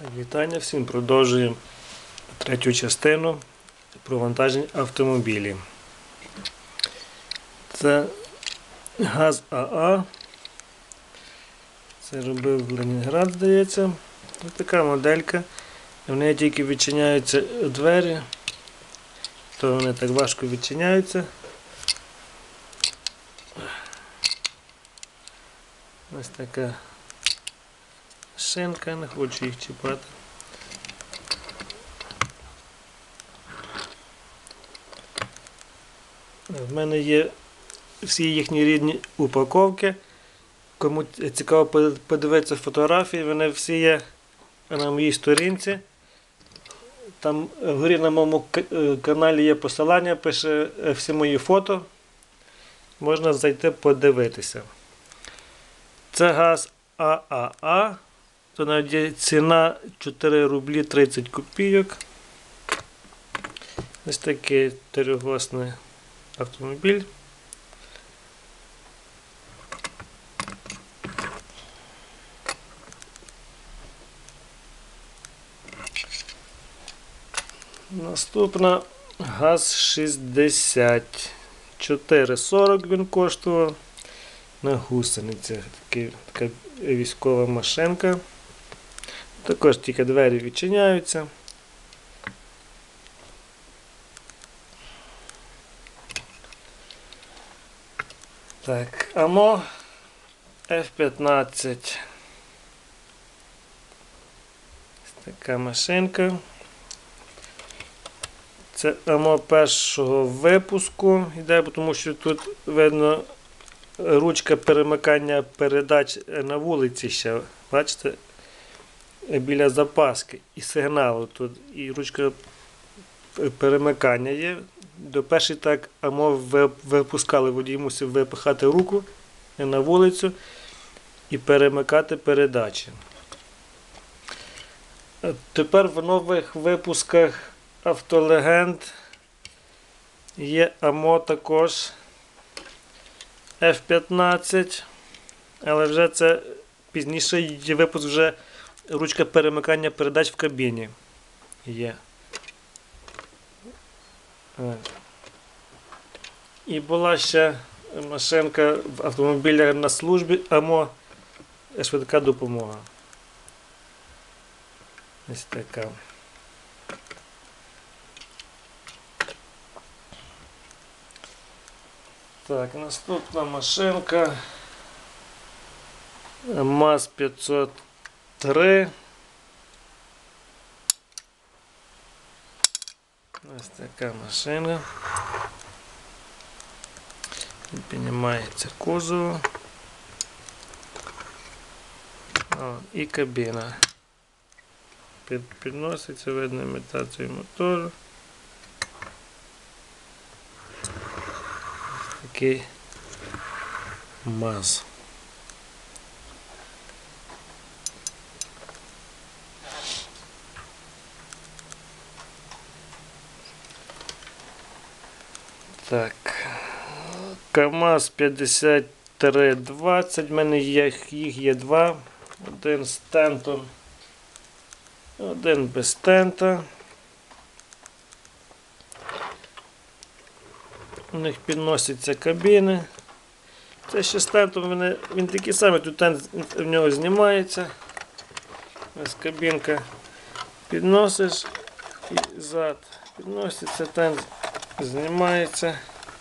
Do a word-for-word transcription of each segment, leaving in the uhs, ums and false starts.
Вітання всім! Продовжуємо третю частину про вантажні автомобілі. Це ГАЗ-АА. Це робив Ленінград, здається. Ось така моделька. В неї тільки відчиняються двері, то вони так важко відчиняються. Ось така шинка, не хочу їх чіпати. В мене є всі їхні рідні упаковки. Кому цікаво подивитися фотографії, вони всі є на моїй сторінці. Там вгорі на моєму каналі є посилання, пише всі мої фото. Можна зайти подивитися. Це газ ААА. То навіть ціна чотири рублі тридцять копійок. Ось такий трьохосний автомобіль. Наступна ГАЗ шістдесят. чотири сорок він коштував. На гусеницях. Такий, така військова машинка. Також тільки двері відчиняються. Так, АМО еф п'ятнадцять. Ось така машинка. Це АМО першого випуску йде, тому що тут видно ручка перемикання передач на вулиці ще. Бачите? Біля запаски і сигналу тут, і ручка перемикання є. До першої так АМО випускали, водій мусив випихати руку на вулицю і перемикати передачі. Тепер в нових випусках Автолегенд є АМО також еф п'ятнадцять, але вже це пізніше є випуск, вже ручка перемикання передач в кабіні є. І була ще машинка в автомобілях на службі АМО швидка допомога. Ось така. Так, наступна машинка МАЗ п'ятсот три. Ось така машина. Піднімається кузов. О, і кабіна. Під, підноситься, видно імітацію мотору. Ось такий МАЗ. Так, КАМАЗ п'ятдесят три двадцять, в мене їх, їх є два, один з тентом, один без тента. У них підносяться кабіни. Це ще з тентом, він, він такий самий, тут тент в нього знімається. Ось кабінка підносиш і зад підноситься, тент знімається.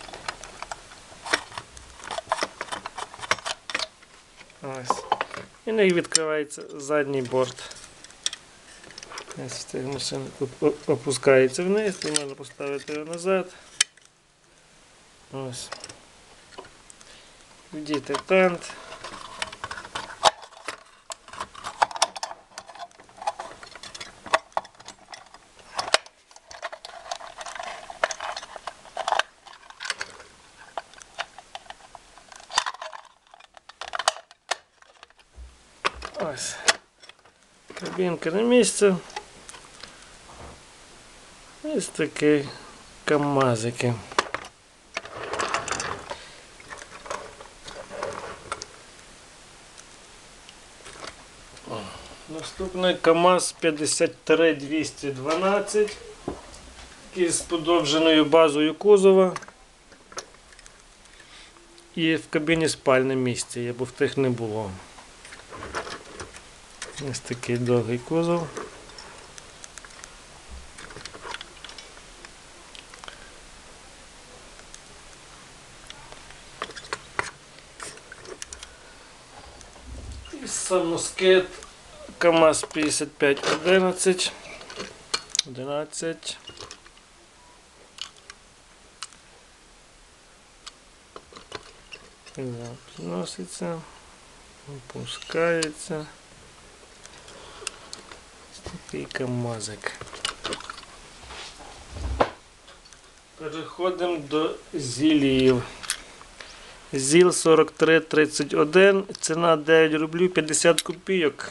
Ось. І не відкривається задній борт. Ось ця машина опускається вниз, і можна поставити його назад. Ось. Вдіти тент. Ось. Кабінка на місці. Ось такі КАМАЗики. Наступний КАМАЗ п'ятдесят три двісті дванадцять, який з подовженою базою кузова. І в кабіні спальне місце, бо в тих не було. Ось такий довгий кузов. І самоскид КАМАЗ п'ятдесят п'ять одинадцять. одинадцять. Зноситься, опускається. Ось такий КАМАЗик. Переходимо до зілів. ЗІЛ сорок три тридцять один, ціна дев'ять рублів п'ятдесят копійок.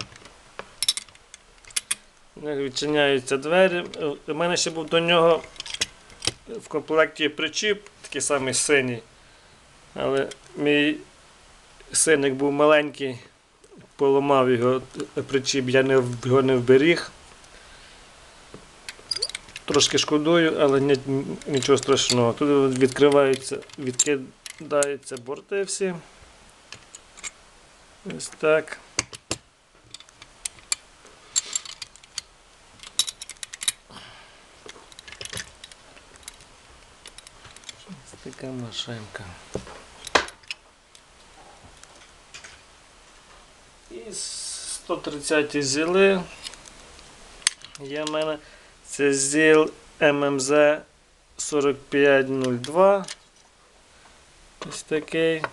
Відчиняються двері. У мене ще був до нього в комплекті причіп, такий самий синій. Але мій синик був маленький, поламав його причіп, я не, його не вберіг. Трошки шкодую, але ні, нічого страшного. Тут відкриваються, відкидаються борти всі. Ось так. Ось така машинка. І сто тридцять зіли є в мене. Це ЗІЛ ем ем зет сорок п'ять нуль два. Ось такий.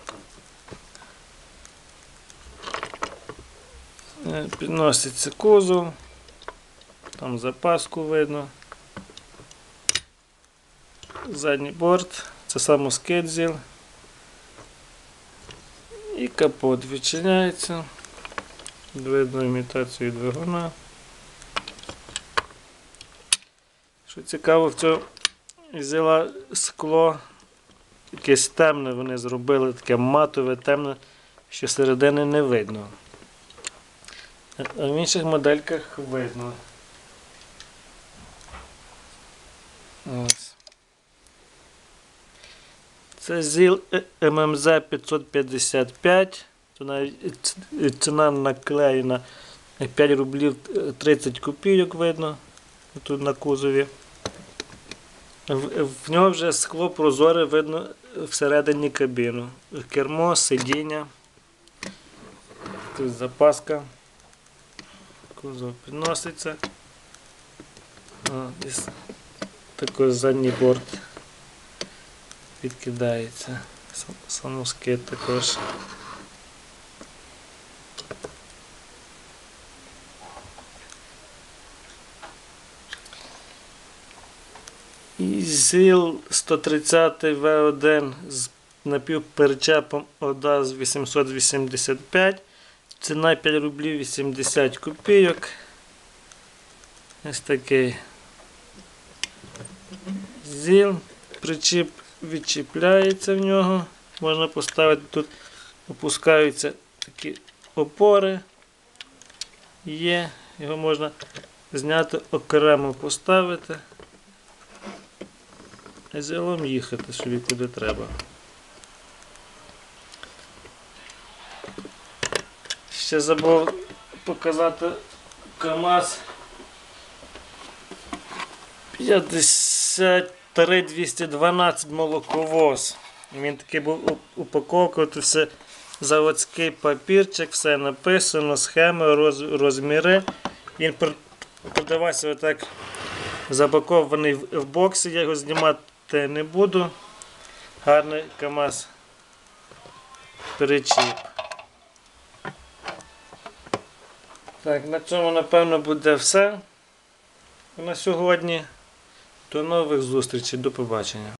Підноситься кузов. Там запаску видно. Задній борт. Це самоскид ЗІЛ. І капот відчиняється. Видно імітацію двигуна. Що цікаво, в цього ЗІЛа скло якесь темне, вони зробили таке матове, темне, що середини не видно. А в інших модельках видно. Ось. Це ЗІЛ ем ем зет п'ятсот п'ятдесят п'ять. Ціна наклеєна п'ять рублів тридцять копійок видно. Тут на кузові. В, в нього вже скло прозоре видно всередині кабіну. Кермо, сидіння. Тут запаска. Кузов підноситься. О, і такий задній борт відкидається. Самоскид також. І ЗІЛ сто тридцять ве один з напівперечепом ОДАЗ вісімсот вісімдесят п'ять. Ціна п'ять рублів вісімдесят копійок. Ось такий ЗІЛ. Причіп відчіпляється в нього. Можна поставити, тут опускаються такі опори. Є. Його можна зняти, окремо поставити. І ЗІЛом їхати собі куди треба. Ще забув показати КАМАЗ п'ятдесят три двісті дванадцять молоковоз. Він такий був упаковка, тут все заводський папірчик, все написано, схеми, роз, розміри. Він продавався отак запакований в, в боксі, я його знімати не буду. Гарний КАМАЗ перечіп. Так, на цьому, напевно, буде все на сьогодні. До нових зустрічей, до побачення.